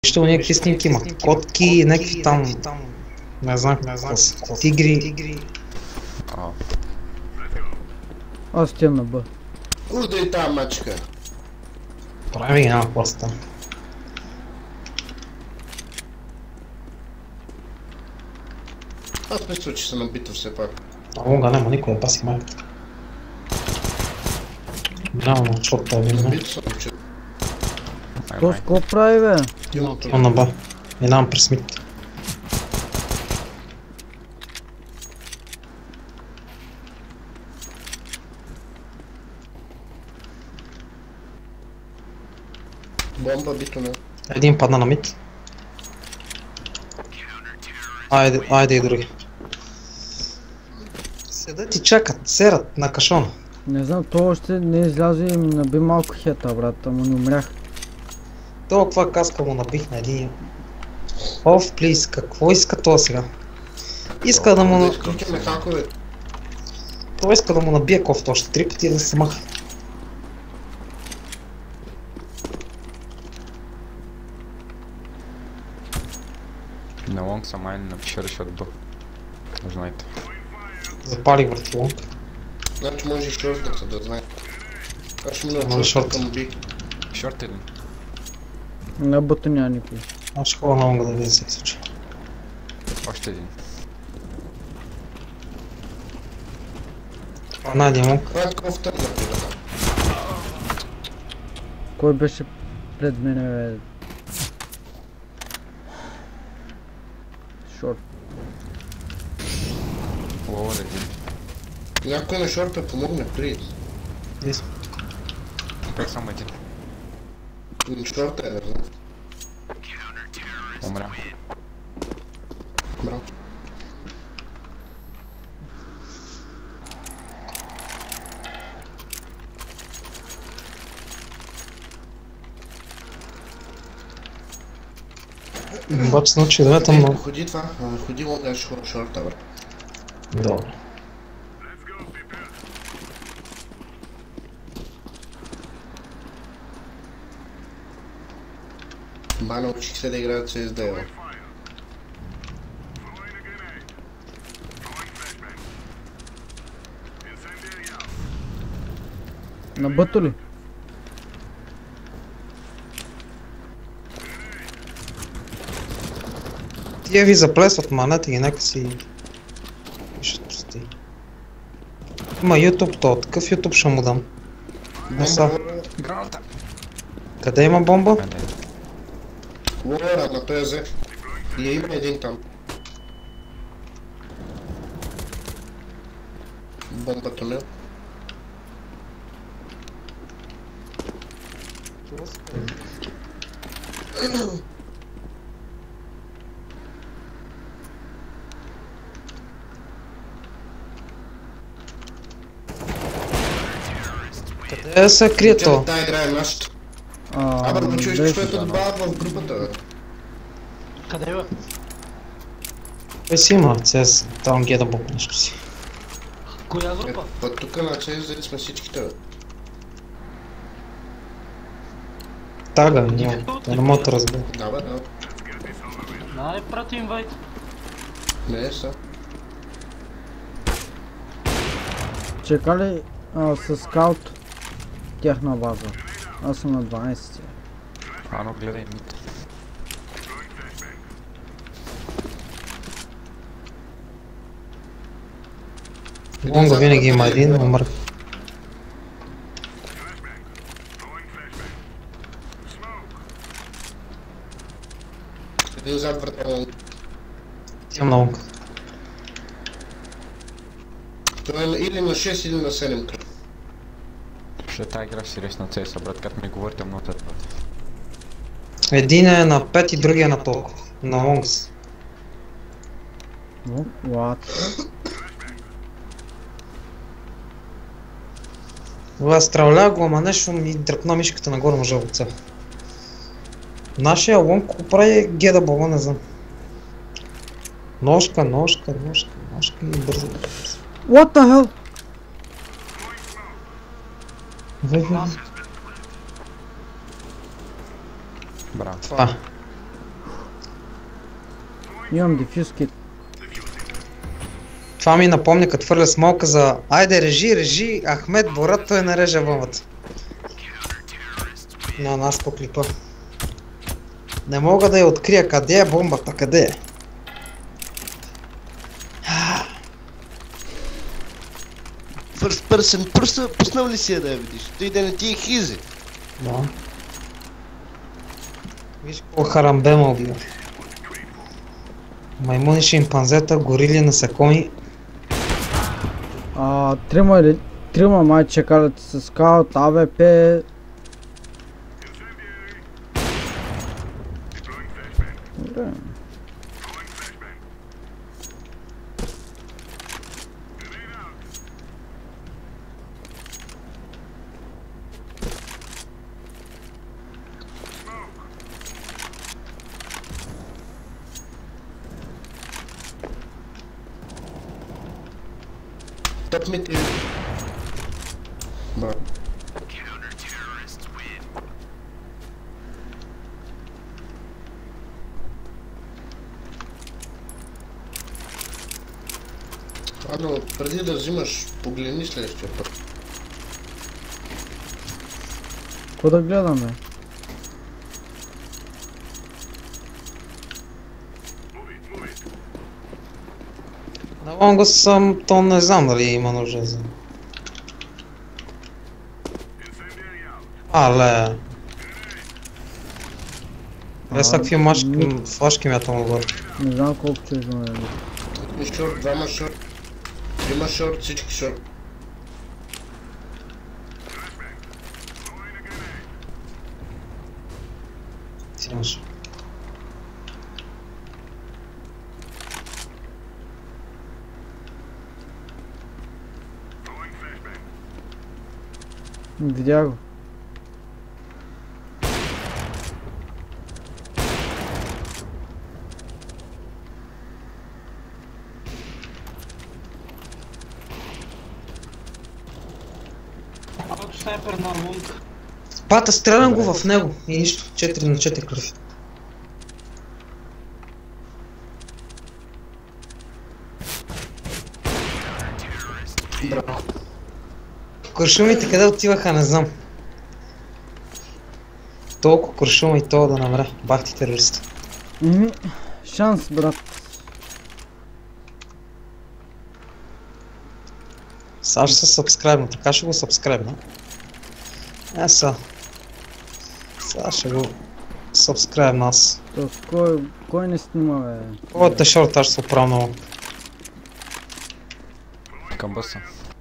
Вижте някакви снимки има. Котки, някакви там... Не знам какво са. Тигри. Аз тя на Б. Куда и тази мачка? Прави ги няма какво става. Аз мисля, че съм набито все пак. Лонга няма никой, баси майката. Няма защото това вина. Набито съм, че... То с какво прави, бе? Он на Б. Минавам през мид. Бомба бито не. Един падна на мид. Айде и други. Седат и чакат, серат на кашона. Не знам, то още не излязо и ми наби малко хета, брат, ама не умрях. Толкова каска му набих на един. Оф, плиз, какво иска това сега? Иска да му... Изключиме хакове. Той иска да му набие кофта още 3 пъти и да се маха. На лонг са майн напиша решат Б. Знаете. Запалих върху лонг. Значи може и шорт да знае. Аз ще мина Може шорт шорт. към би. Шорт един. На Б-то няма никой. Аз ще ходя на лонга да видя всеки случай. Още един. На един лонг. Това е кофта на пилата. Кой беше пред мене, бе? Шорт. Ловър един. Някой на шорта помогне, плиз. Здесь. Пек само един. Шорта е, не знам. Умря. Браво. Обаче се научи да метам много. Ходи това, ходи лонга, ще ходя шорта, бе. Добре. Ба, научих се да играят CSD, бе. На Б-то ли? Тия ви заплесват манета и нека си... Пишат прости. Има YouTube, то такъв YouTube ще му дам. Не са. Граната! Къде има бомба? Лора, ама той е взе. И има един там. Бомба тунел. Къде се крие то? Тая игра е нашата. Абе, но чуеш, беше що е това. добавят в групата, бе. Къде бе? Той си има, CS, там Get нещо си. Коя група? Па тук на CSD сме всичките, бе. Тага, няма. Той не мога да разбера. Да, бе, да. Дай, прати инвайт. Не е са. Чека ли с скаут тяхна база? Аз съм на 12. Ано, гледай мид. Лонга винаги има един, умър. Един зад врата. Имам на лонга. Това е или на 6, или на 7 кръв. Ще тази игра сериозна CS, брат, като ми говорите много тът. Един е на 5 и другия на толкова. На лонгс. What? Аз стреля го, ама нещо ми дръпна мишката нагоре на жълбоца. Нашия лонг го прави гедабъл, не знам. Ножка и бързо. What the hell? Вей. Браво. Това. Имам дефюз кит. Това ми напомня, като хвърля смолка за айде режи, Ахмед Борат, той нарежа бомбата. На нас по клипа. Не мога да я открия, къде е бомбата, къде е? First person, просто пуснал ли си я да я видиш? Той да не ти е хизи. Да. Виж какво харамбема убива. Маймуни, шимпанзета, горили, насекоми. Трима май чекалят с скаут, АВП. Добре. Топ мид е... Браво. Ано, преди да взимаш, погледни следващия път. Какво да гледаме? На лонга съм, то не знам дали има нужда за... Але... Без такви флашки мятам отгоре. Не знам колко чуждо ме е. Ми шорт, двама шорт. Трима шорт, всички шорт. Симаш. Видя го. Който снайпер на лунг. Пата, стрелям го в него и нищо, 4 на 4 кръв. Браво. Куршумите къде отиваха, не знам. Толкова куршума и това да намре. Бах ти терориста. Шанс, брат. Сега ще се сабскрайбна, така ще го сабскрайбна. Сега ще го сабскрайбна аз. То с кой не снима, бе? Който е шорт, аз ще се оправя много. Към бъса.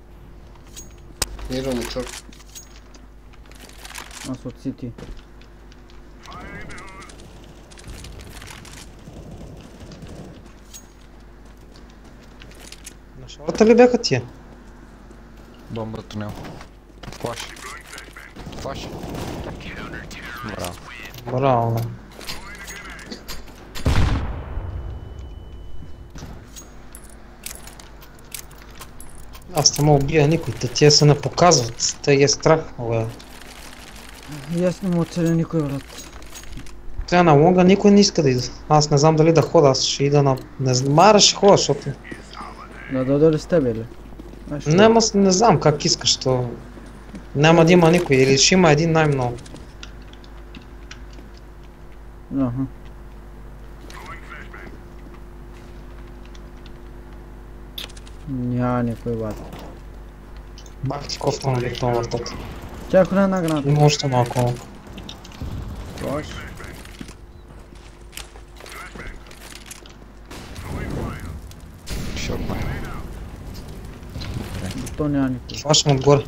Мирам от шорт. Аз от Сити. На шорта ли бяха тия? Бомба тунел. Флаш. Флаш. Браво. Браво, да. Аз не мога убия никой, тия се не показват, те е страх, бе. И аз не мога целя никой, брат. Тя на лонга никой не иска да иде. Аз не знам дали да хода, аз ще ида на... Не знам, Мара ще хода, защото... Да дойде ли с тебе, или? Не знам как искаш, то... Няма да има никой, или ще има един най-много. Аха. Няма никой, брат. Бах ти кофта на битон въртата. Чакай една граната. Има още малко. Флаш. Шорт май. То няма никой. Флашам отгоре.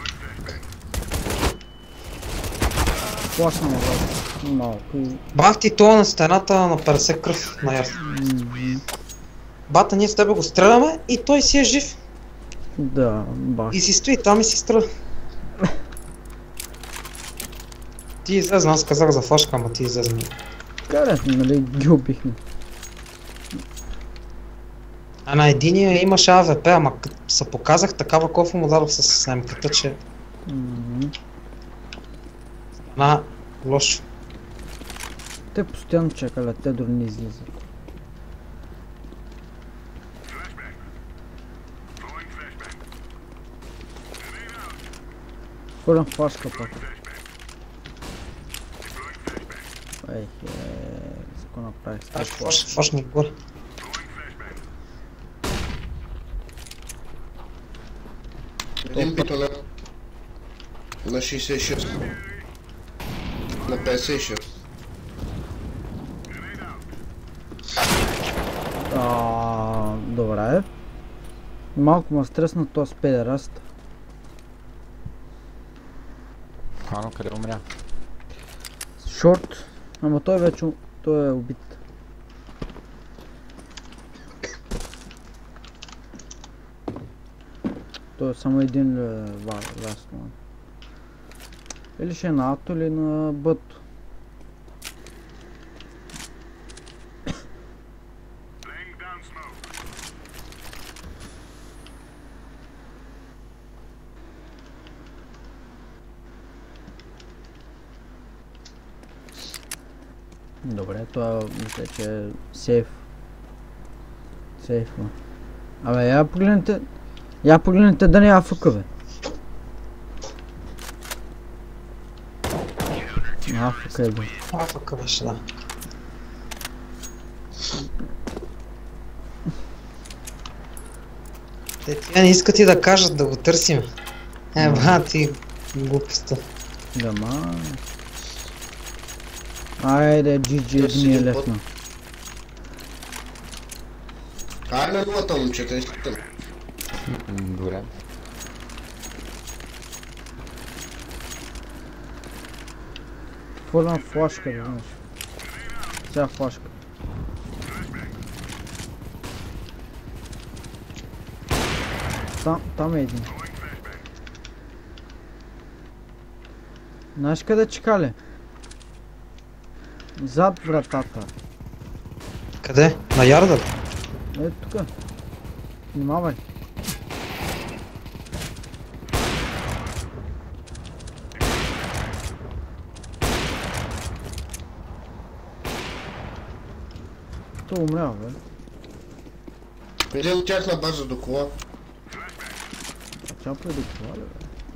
Флашна ме, брат. Малко и... Бах ти това на стената на 50 кръв на ясно. Бата, ние с тебе го стреляме и той си е жив. Да, бах. И си стои там и си стреля. Ти излезна, аз казах за флашка, ама ти излезна. Къде, нали, ги убихме. А на единия имаше АВП, ама като се показах такава кофа му дадох с снимката, че... Лошо. Те постоянно чекалят, те дори не излизат. Хвърлям флашка пак. Защо направих с Ай, тази флашка? флашни горе. Един бито на 66. На 56. Добре. Малко ме стресна този педераст. Ано, къде умря? Шорт. Ама той вече той е убит. Той е само един ласт. Или ще е на Ато или на Бъто. Добре, това мисля, че е сейф. Сейф, абе, я погледнете да не е АФК, бе. АФК е, бе. АФК беше, да. Тя не иска ти да кажат да го търсим. Ти глупостта. Да, айде, GG, ми е лесно. Ай на нулата, момчета, искате. Добре. Хвърлям флашка, да знаеш. Сега флашка. Там е един. Знаеш къде чекали? Зад вратата. Къде? На ярда? Ето тука. Внимавай. То умря, бе. Един от тях на база до кола. Чапа е до това, бе.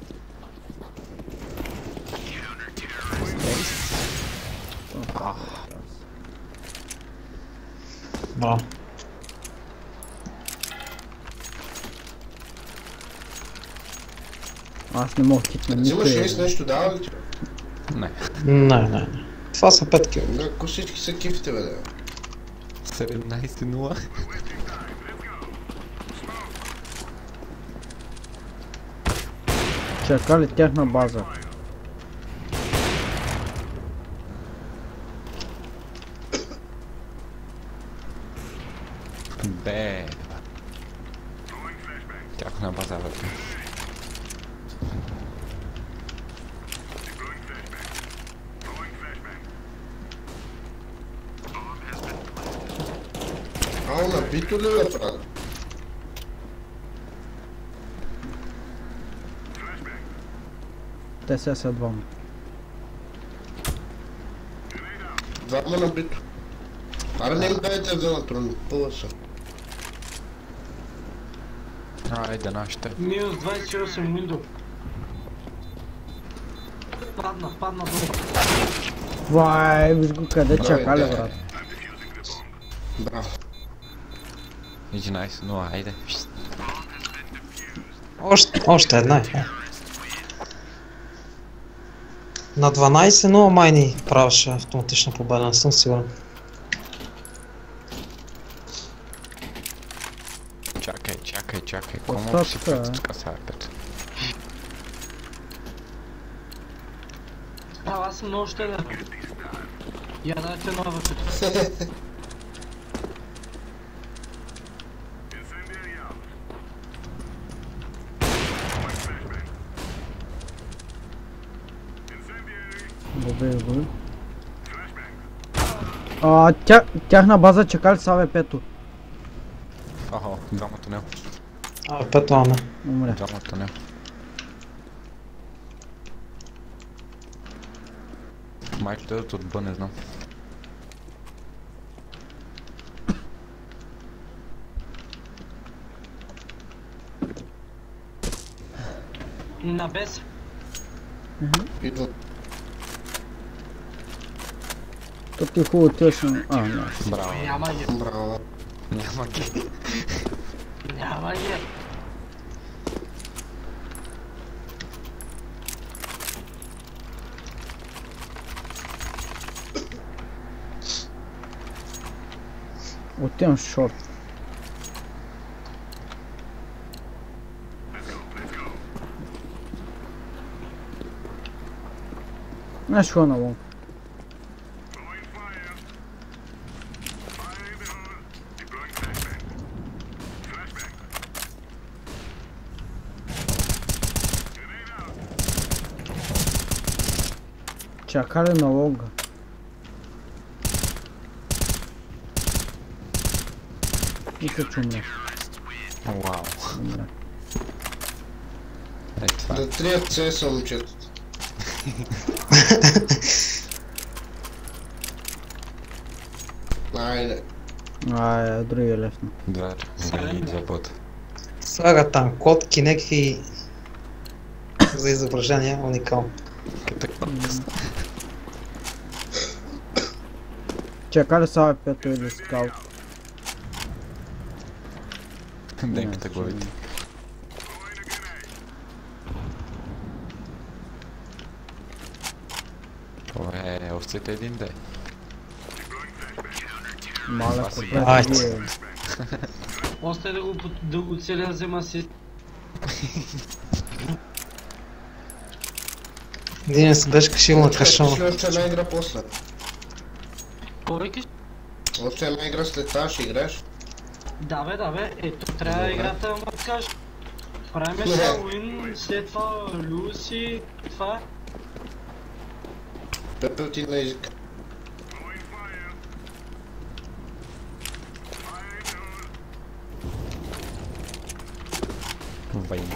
Браво. Аз не мога хитна Взимаш никъде. рейс нещо, дава ли ти? Не. Не. Това са 5 кил. Ако всички са кифите, бе, да. 17-0. Чакали тяхна база. Бе. Тяхна база, бе. Ау, набито ли бе, правда? Те сега са двама. Двама набито. Аре не им дайте за натрон, пъла са. Айде, нашите. Минус 28 Windows. Падна долу. Вай, виж го къде Браво, чакали, да. брат. Браво. 11-0, айде. Още една е. На 12-0 май ни правеше автоматична победа, не съм сигурен. Чакай. Остатъка, Кому си пръцка сега, пет? Аз съм много щедър. Я дайте нова пето. Добре. Тяхна база чакали са АВП-то. Охо, двама тунел. Пето аме. Умря. Двама тунел. Май ще дадат от Б, не знам. На без. Идват. То ти хубаво отиваш на... не. Браво. Няма ги. Браво. Няма ги. Няма ги. Отивам шорт. Знаеш какво е на лонг? Чакали на лонга. И се чумне. Вау. Умре. Е, това е. Да трият CS момчета. Айде. Другия лефна. Два и два бота. Слага там котки, някакви за изображение, уникално. Като Чакали са пето или скаут. Демката главите. Овците един де. Мале, Айде. Още да го целя взема си. Един се беше кашил на кашона. Още една игра после. Кой киш? Още една игра след тази ще играеш. Да бе, ето трябва играта да му кажа. Правиме Добре. сега Уин, след това Люси, това. Пепел ти на език. Вайн.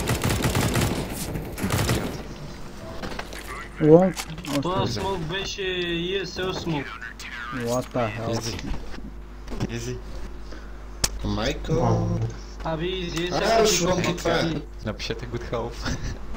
Лонг. Това смок беше ESL смок. What the hell? Изи. Изи. Майко. Аби излезе. Шлонки, това е. Напишете good health.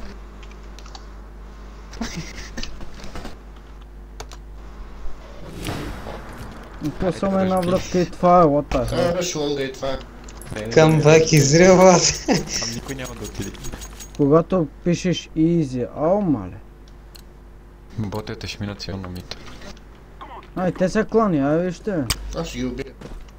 Какво само една врътка и това е, what the hell? Шлонга и това е. Камбак изрива. Там никой няма да отиде. Когато пишеш easy, ау мале. Ботите ще минат силно мит. Ай, те са клани, вижте. Аз ще ги убия.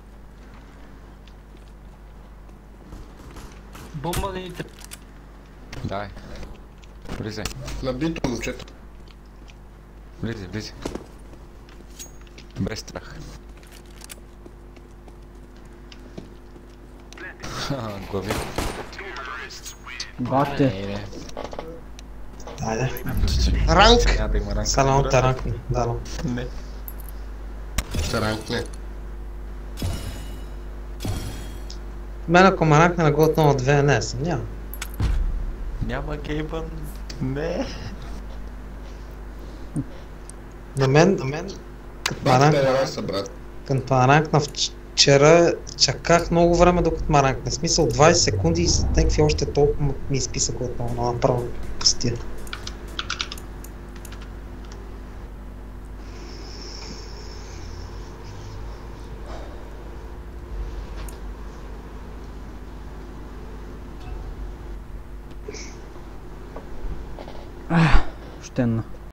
Бомба да ни трябва. Дай. Влизай. Набито момчета. Влизай. Без страх. Глави. Бате. Не. Айде. Ранк! Няма да има ранг. Само таранкни. Да. Не. Ще ранкне. Мен ако ме ранкне на го отново 2, не съм, няма. Няма гейбън. Не. На мен, като ме ранкна, Раса, брат. като ме ранкна вчера, чаках много време докато ме ранкне. В смисъл 20 секунди и с някакви още толкова ми изписах отново, направо пустия. Щенна.